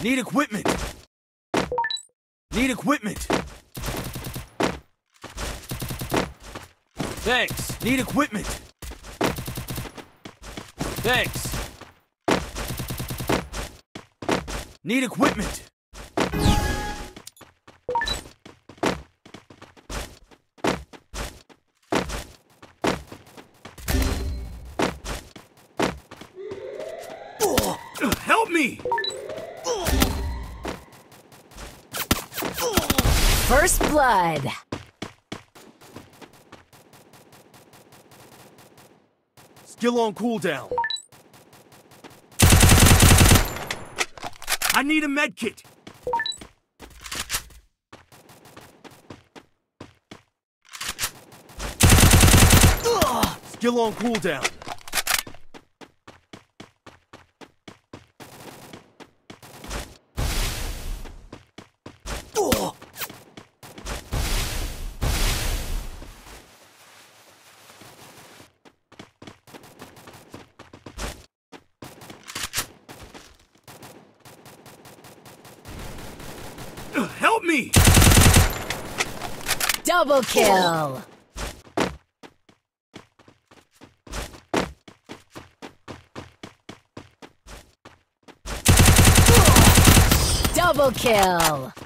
Need equipment. Need equipment. Thanks. Need equipment. Thanks. Need equipment. Help me! First blood. Skill on cooldown. I need a med kit. Skill on cooldown. Help me! Double kill. Double kill.